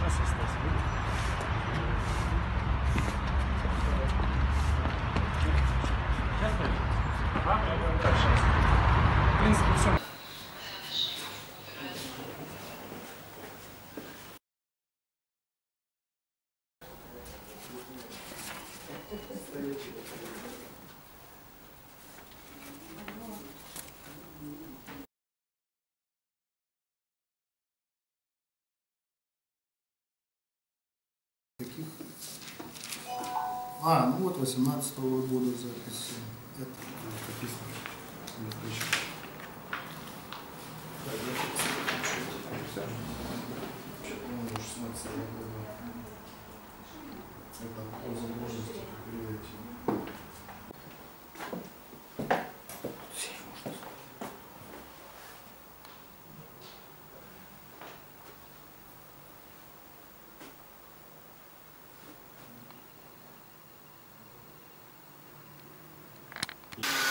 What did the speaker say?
Сейчас остался. Сейчас пойдем. В принципе, все. Каких? Ну вот 18-го года записи. Это каких источников? По-моему, 16-го года. Это по возможности предприятия. Yeah.